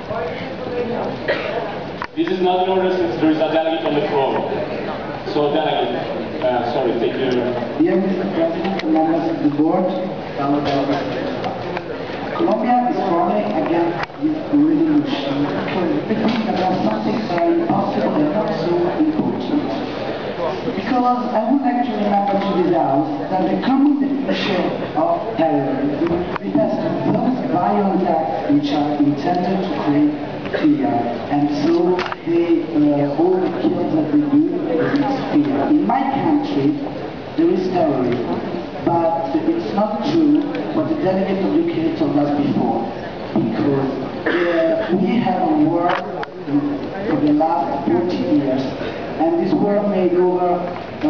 This is not in order since there is a delegate on the floor. So delegate, sorry, take your... Dear Mr. President and members of the board, fellow delegates, Colombia is strongly against this resolution because we think that there's something very possible and not so important. Because I would like to remember to this House that the common definition of terrorism refers to those violent acts which are intended to create fear, and so all the kills that they do is fear. In my country, there is terrorism, but it's not true what the delegate of UK told us before, because we have a war for the last 40 years, and this war made over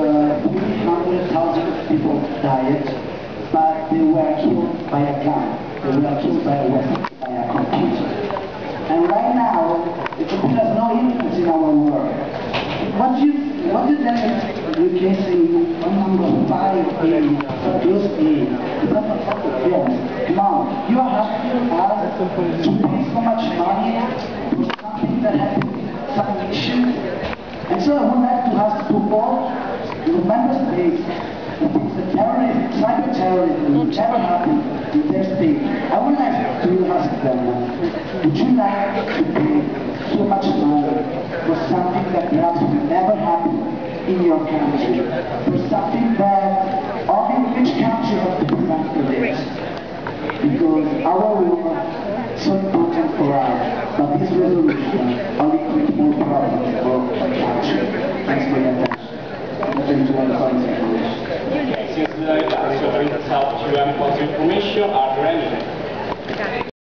300,000 people died, but they were killed by a gun, they were killed by a weapon, by a computer. And right now, the computer has no influence in our world. What did that UK say on number 5 A, plus A? Yes, come on, you are asking us to pay so much money for something that happened, some issue. And so I would like to ask to all the member states that the terrorism, cyber terrorism will never happen in their state. I would like to ask them, would you like to pay so much money for something that perhaps will never happen in your country? For something that only which country has to present for this? Because our war is so important for us, but this resolution only creates more problems for our country. Thanks for your attention. Since the answer brings out to important information, are there any